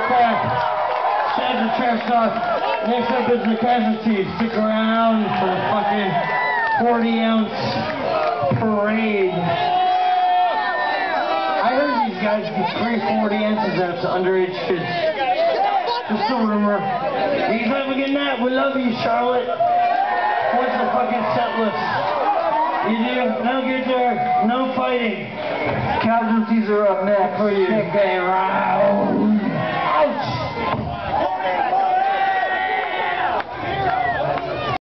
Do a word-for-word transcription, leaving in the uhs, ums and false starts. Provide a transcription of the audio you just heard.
back. Sheds the trash talk. Next up is the casualties. Stick around for the fucking forty ounce parade. I heard these guys get free forty ounces out to underage kids. Just a rumor. You guys have a good night. We love you, Charlotte. What's the fucking set list? You do? No guitar, no fighting. Casualties are up next for you. Big day round.